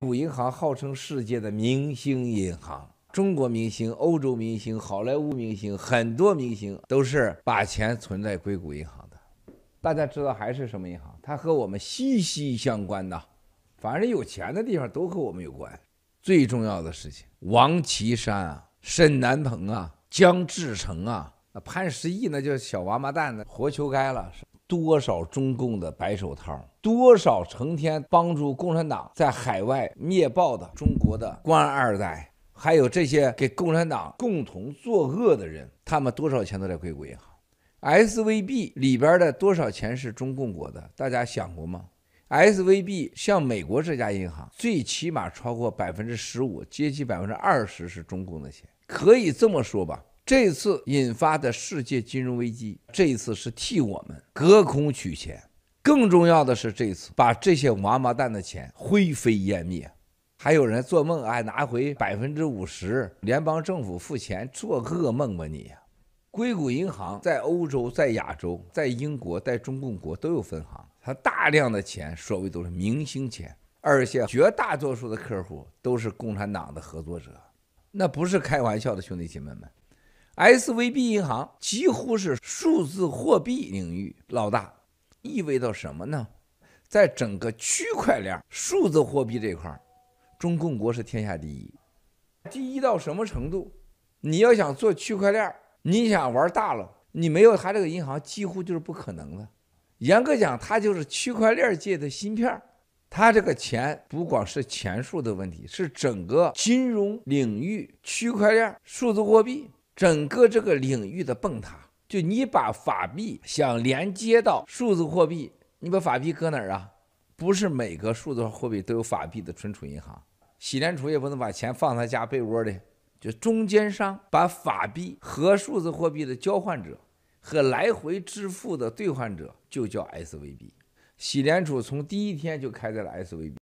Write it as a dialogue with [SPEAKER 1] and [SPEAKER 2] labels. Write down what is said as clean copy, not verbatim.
[SPEAKER 1] 谷银行号称世界的明星银行，中国明星、欧洲明星、好莱坞明星，很多明星都是把钱存在硅谷银行的。大家知道还是什么银行？它和我们息息相关的，反正有钱的地方都和我们有关。最重要的事情，王岐山啊、沈南鹏啊、姜志成啊、潘石屹那就是小王八蛋呢，活求该了。多少中共的白手套，多少成天帮助共产党在海外灭暴的中国的官二代，还有这些给共产党共同作恶的人，他们多少钱都在硅谷银行。SVB 里边的多少钱是中共国的，大家想过吗？ SVB 像美国这家银行，最起码超过15%，接近20%是中共的钱。可以这么说吧，这次引发的世界金融危机，这一次是替我们隔空取钱。更重要的是，这次把这些王八蛋的钱灰飞烟灭。还有人做梦拿回50%，联邦政府付钱，做噩梦吧你。硅谷银行在欧洲、在亚洲、在英国、在中共国都有分行，它大量的钱所谓都是明星钱，而且绝大多数的客户都是共产党的合作者，那不是开玩笑的，兄弟姐妹们。SVB 银行几乎是数字货币领域老大，意味着什么呢？在整个区块链数字货币这块，中共国是天下第一。第一到什么程度？你要想做区块链，你想玩大了，你没有它这个银行几乎就是不可能的。严格讲，它就是区块链界的芯片。它这个钱不光是钱数的问题，是整个金融领域、区块链、数字货币整个这个领域的崩塌。就你把法币想连接到数字货币，你把法币搁哪儿啊？不是每个数字货币都有法币的存储银行，洗联储也不能把钱放他家被窝里。就中间商把法币和数字货币的交换者和来回支付的兑换者就叫 SVB。洗联储从第一天就开在了 SVB。